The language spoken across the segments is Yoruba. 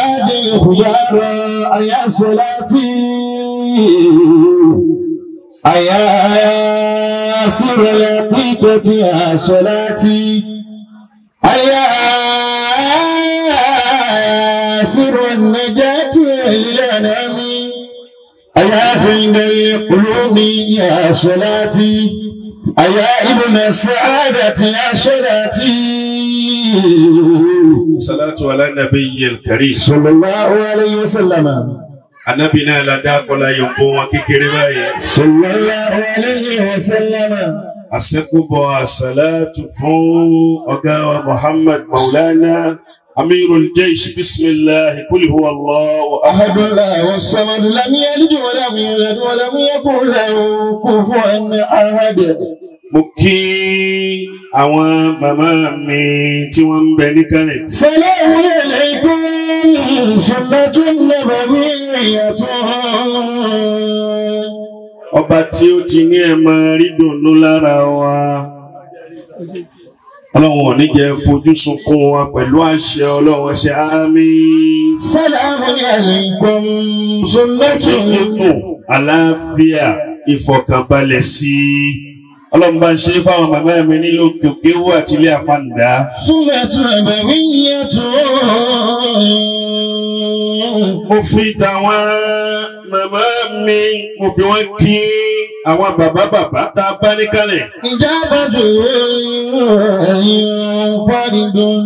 سعد الخيار يا صلاتي يا سر الحقيقة يا صلاتي يا سر النجاة للأنام يا فين القلوب يا صلاتي يا ابن السعادة يا صلاتي. صلاة على النبي الكريم صلى الله عليه وسلم. أنبينا لداك ولا ينبو وكيكري صلى الله عليه وسلم. أسكب الصلاة فو أقاوى محمد مولانا أمير الجيش. بسم الله قل هو الله أحد الله والصمد لم يلد ولم يولد ولم يكن له كفوا أحد. mo kí àwọn màmá mi tí wọ́n ń bẹ níkàlẹ̀. Salamu alaykum sunnatun nabawiyyatun. Ọba tí ó ti ní ẹ máa rí dùnnú lára wa. Ọlọ́run ò ní jẹ́ fojú sunkún wa pẹ̀lú àṣẹ Ọlọ́run ṣe àmín. Salamu alaykum sunnatun. Àlàáfíà ìfọ̀kànbalẹ̀ sí i. Ọlọ́run bá ń ṣe fáwọn màmá mi nílò òkè wò àti ilé àfàǹdá. Sunnatun nabawiyyatun. Mo fi tàwọn màmá mi mo fi wọ́n kí àwọn bàbá tá a bá níkàlẹ̀. Ijabatu faridun.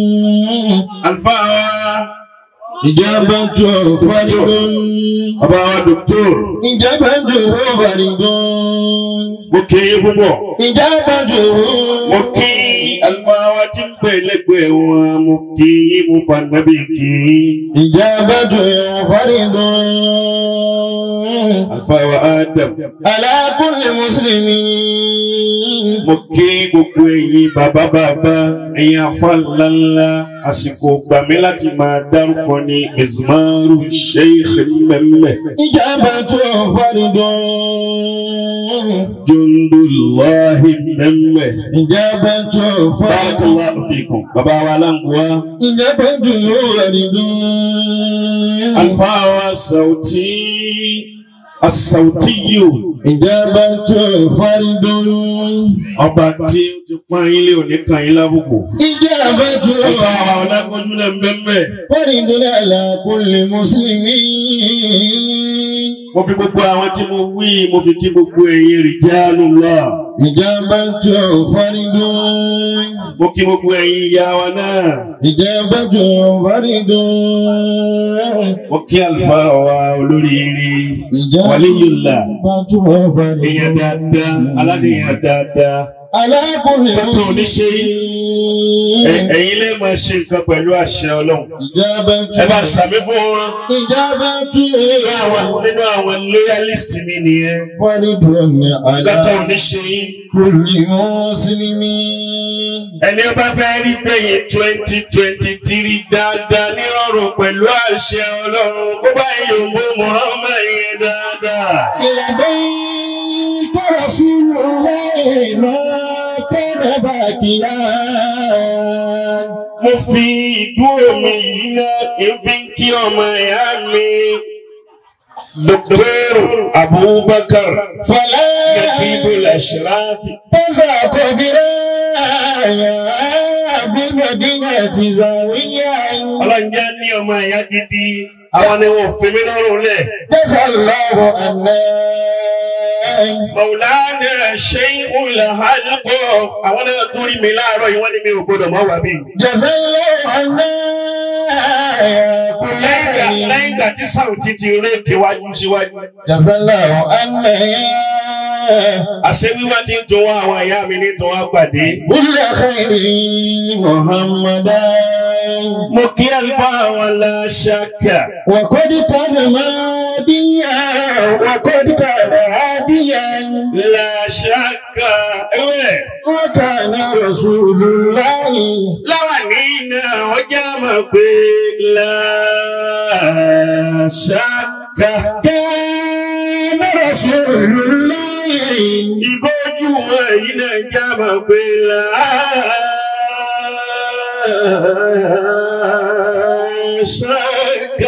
Àlùfáà Ijabatu faridun. Bàbá wa dòkítọ́r. Ijabatu faridun. Mo kí yín púpọ̀. Ijabatu. Mo kí àlùfáà wa tí ń bẹ lẹ́gbẹ̀ẹ́ wọn. Mo kí yín mo fa nàbí kí. Ijabatu faridun. Àlùfáà wa Adam. Ala kulli muslimin. Mo kí gbogbo ẹ̀yin bàbá ẹ̀yin afá ńláńlá. Àsìkò gbà mí láti máa dárúkọ ní Mizmaru Sheikh Mẹ́mẹ́. Ijabatu faridun. Jundullahi Mẹ́mẹ́. Ijabatu faridun. Barakallahu fikum. Bàbá wa Lángùwá. Ijabatu faridun. Àlùfáà wa Sauti. As-Sautiyu. Ijabatu faridun. Ọba tí ó ti pọ́n ilé òní kan yín lábùkù. Ijabatu Ọba àwọn ọlágbọ́njú náà Mẹ́mẹ́. faridun ala kulli muslimin. Mo fi gbogbo àwọn tí mo wí mo fi kí gbogbo ẹ̀yin Rijalullah. Ijabatu faridun. Mo kí gbogbo ẹ̀yin ìyá wa náà. Ijabatu faridun. Mo kí àlùfáà wa olóríire. Waliyullah. Ijabatu faridun. Èèyàn dáadáa, aládìyàn dáadáa. Ala kulli Tọ́tọ̀ oníṣe muslimin. ẹ̀yin lè máa ṣe nǹkan pẹ̀lú àṣẹ Ọlọ́run. Ijabatu. Ẹ bá sàmì fún wọn. Ijabatu Nínú àwọn loyalist mi nìyẹn. faridun ala Tọ́tọ̀ oníṣe yín. kulli muslimin. Ẹni ó bá fẹ́ rí gbẹ̀yìn 2023 dáadáa nírọ̀rùn pẹ̀lú àṣẹ Ọlọ́run kó bá yòówó Muhammad yẹn dáadáa. لبيك رسول الله ما كان باكيا. Mo fi ìdúró mi yìí náà ebi ń kí ọmọ ìyá mi. Dr. Abubakar فلا Nakibul Ashrafi. تزاق برايا بالمدينة زاوية. Ọlọ́njẹ́ ní ọmọ ìyá gidi. Àwọn ni wọ́n fi mí lọ́rùn lẹ̀. جزا الله عنا. Maulana Sheikhul Halq. Àwọn náà tún rí mi láàárọ̀ yìí wọ́n ní mi ò gbọdọ̀ mọ́ wà bí. جزا الله عنا. Lẹ́yìn ìgbà tí Sauti ti rékè wájú síwájú. جزا الله عنا. Àṣẹ wíwá tí ń tún wá àwọn ìyá mi ní tún wá pàdé. كل خير محمدا. Mo kí àlùfáà wọn la ṣáká. وقد كان ماديا وقد كان هاديا. La ṣáká. Ewé. وكان رسول الله. Láwàní náà ọjà mọ̀ pé la ṣáká. كان رسول الله. Ìgójú wọn yìí náà já mọ̀ pé la شك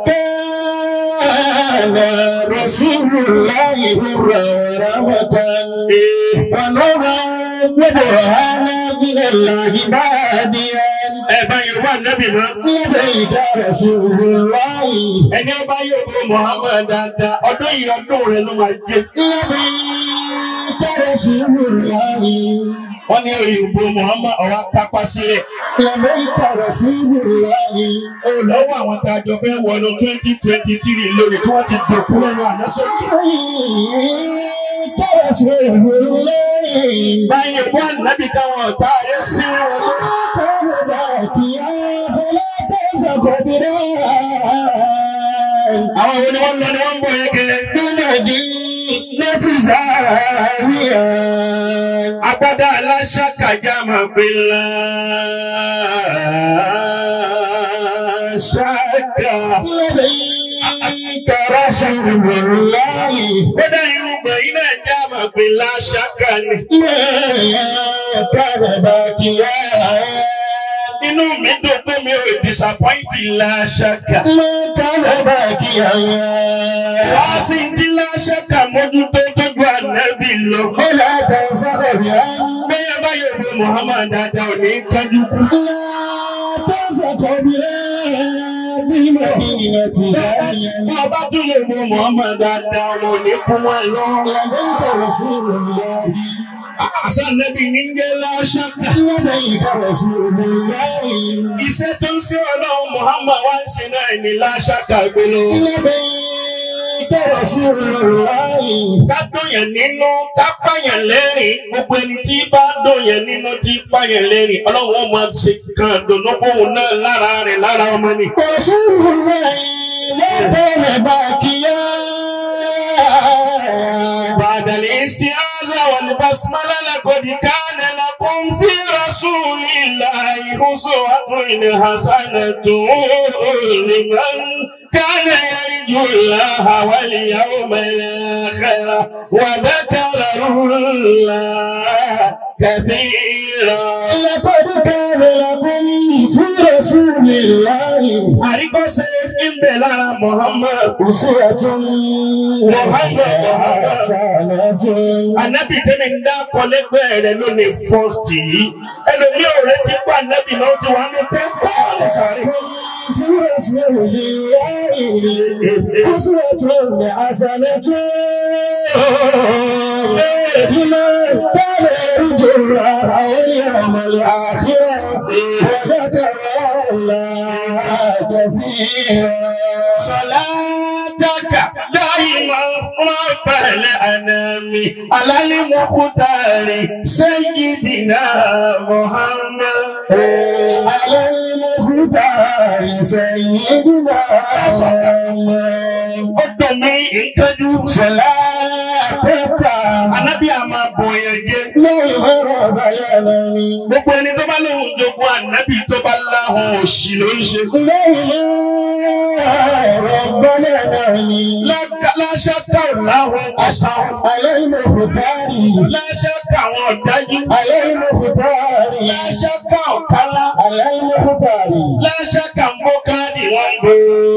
كان رسول الله برا ورحمة ونورا وبرهانا من الله باديا. Ẹ̀bá Yorùbá Nábì mọ́. لبيك رسول الله. Ẹni ọba yóò bọ́ Muhammad dáadáa, ọdún yìí ọdún rẹ̀ ló máa jẹ́. لبيك رسول الله. Wọ́n ní òyìnbó Muhammad ọ̀wá kápá sílẹ̀. لبيك رسول الله. Olọ́wọ́ àwọn tá a jọ fẹ́ wọnú 2023 lórí tí wọ́n ti dòkú lẹ́nu ànásọ́jì. لبيك رسول الله. Báyìí wọ́n Nábì káwọn ọ̀tá ayé sí wọn. Àwọn wo ni wọ́n lọ ni wọ́n ń bọ̀ yẹ́kẹ́? Bímọ̀dí láti Zaria. Agbádá aláṣà kàjá máa gbé ńlá. Ṣáàkà. Kàrà ṣàrùbọ̀ láyé. Kódà irúgbọ̀n yìí náà já máa gbé ńlá ṣáàkà ni. Kàrà bàkìyà. Inú mi dùn pé mi ò disappoint láṣáká. Kàrà bàkìyà. Wá sí ti láṣáká mójútó tójú ànábì lọ. Ó látà sákòrì á. Bẹ́ẹ̀ bá yóò bọ Muhammad dáadáa ò ní kájú kú. Látà sákòrì á. Bímọ̀dí láti Zaria. Ọba tún yóò bọ Muhammad dáadáa ò ní kú wọn lọ. لبيك رسول الله. Àṣà ànábì ní ń jẹ́ láṣáká. لبيك رسول الله. Iṣẹ́ tó ń ṣe Ọlọ́run Muhammad wá ń ṣe náà ní láṣáká gbé lọ. لبيك رسول الله. Ká dùnyàn nínú, ká pààyàn lẹ́rìn. Gbogbo ẹni tí bá dùnyàn nínú tí pààyàn lẹ́rìn. Ọlọ́run ó máa ṣe kan dùnú fóun náà lára rẹ̀ lára ọmọ ni. رسول الله لا كان باكيا. بعد الاستعاذة والبسملة لقد كان لكم في رسول الله أسوة حسنة لمن كان يرجو الله واليوم الآخر وذكر الله كثيرا. لقد كان لكم في رسول الله àríkọ́ṣe ń bẹ lára Muhammad. أسوة حسنة. Ànábì tẹ́lẹ̀ ń dá kọ́lẹ́gbẹ́ rẹ̀ lónìí fọ́ọ̀sì yìí. Ẹlòmí ò retí pa ànábì náà ti wà ní tẹ́ńpọ̀ sáré. في رسول الله أسوة حسنة لمن كان يرجو الله واليوم الآخر وذكر الله كثيرا. صلاتك دائما رب الأنام على المختار سيدنا محمد. على المختار سيدنا محمد. Ọdún mi ìtọ́jú صلاتك ànábì àmà bọ̀yẹ̀ jẹ́. lẹ́yìn ọ̀rọ̀ bàlẹ́ni. Gbogbo ẹni tó bá lóhùn jogún ànábì tó bá láhùn òṣì ló ń ṣe. lẹ́yìn ọ̀rọ̀ bàlẹ́ni. Láṣáká láhùn ọ̀sán. على المختار. Láṣáká àwọn ọ̀dájú. على المختار. Láṣáká ọ̀kálá. على المختار. Láṣáká mbókádì wọ́n gbó.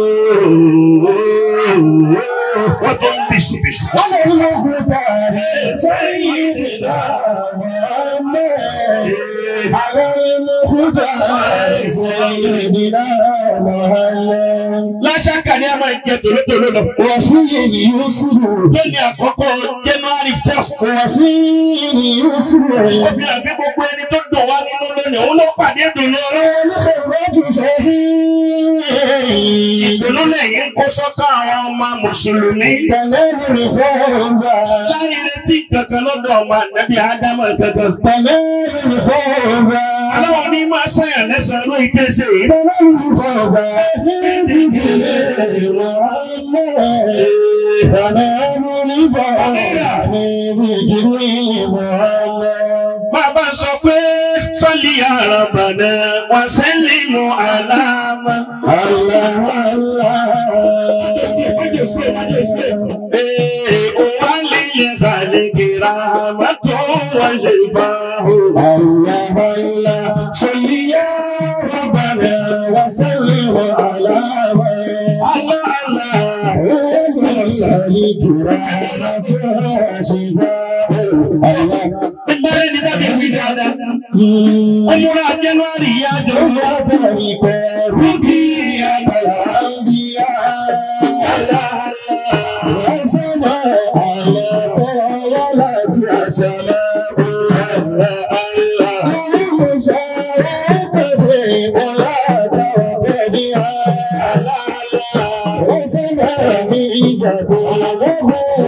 Wọ́n tó ń bìṣùbìṣù. على المختار سيدنا محمد. على المختار سيدنا محمد. Láṣáká ni a máa ń jẹ tòlótòló lọ. وفيه يسر. Lónìí àkọ́kọ́ January 1st. وفيه يسر. Ó fi hàn bí gbogbo ẹni tó dùn wá nínú lónìí, òun ló pàdé ìdùnnú ọlọ́wọ́. والخيرات صحيح. Ìdùnnú lẹ́yìn ń kó sọ́kàn àwọn ọmọ Mùsùlùmí. تنال الفوز. Láyé retí kankan lọ́dọ̀ ọmọ ànábì Ádámà kankan. تنال الفوز. Aláwọ̀ ní máa ṣàyàn lẹ́sàn-án ló ìkéṣe yìí. تنال الفوز. بذكر محمد. تنال الفوز. بذكر محمد. Bàbá sọ pé sọ́lì àràbànà wà sẹ́lìmù àlàmà. الله الله. Wà lílẹ̀ kàlẹ́kìrà mọ́tò wọ́n ṣe fáwọn. الله الله. صل يا ربنا وسلم والكرامة شفاء الله. ìgbàlẹ̀ ní bàbá ìwé dáadáa. ọmọra January yájọ. وذلك رقية الأنبياء وسماء على طاولة السماء المساوك في ولاة وقدها وسماء من جبله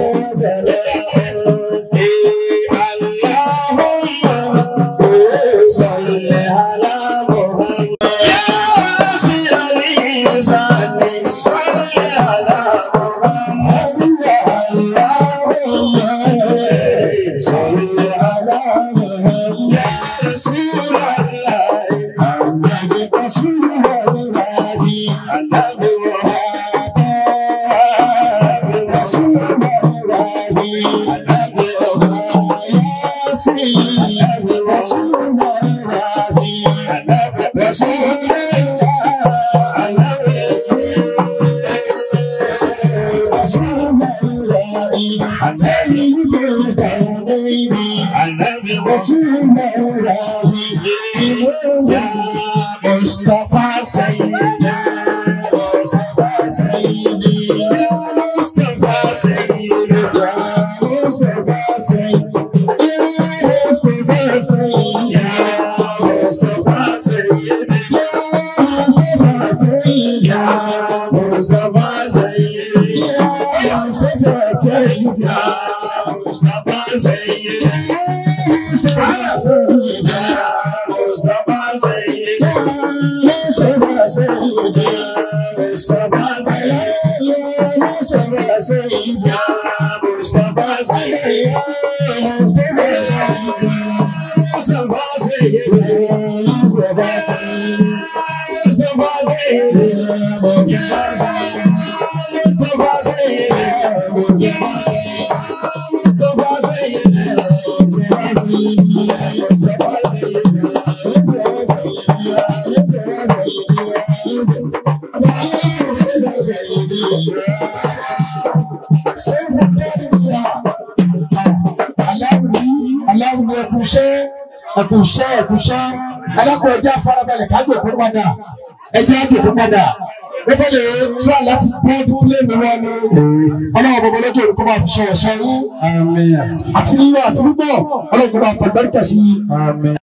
Mustafa Sayyidi, Mustafa Sayyidi, ya Mustafa Sayyidi, ya Mustafa Sayyidi, ya Mustafa Sayyidi, ya Mustafa Sayyidi, ya Mustafa Sayyidi, ya Mustafa Sayyidi, ya Mustafa Sayyidi, ya Mustafa Sayyidi, ya Mustafa Sayyidi, ya Mustafa Sayyidi. Sayyidi, Mustafa Sayyidi, Mustafa Sayyidi, Mustafa Sayyidi, Mustafa Sayyidi, Mustafa Sayyidi, Mustafa Sayyidi, Mustafa Sayyidi, Mustafa Sayyidi, Mustafa Sayyidi. Ẹkùṣẹ́ alákọ̀ ẹjẹ́ afárabalẹ̀ kájò tó padà ẹjẹ́ àjò tó padà wọ́n fẹ́ lè tíra láti bọ́ọ̀dù pílẹ̀mù wọn ni ọlọ́wọ́ bọ̀bọ̀ lọ́jọ́ òní kó máa fi ṣọ̀rọ̀ sọ́rú àti lílọ àti bíbọ̀ ọlọ́wọ́ kó máa fàgbáríkà sí i.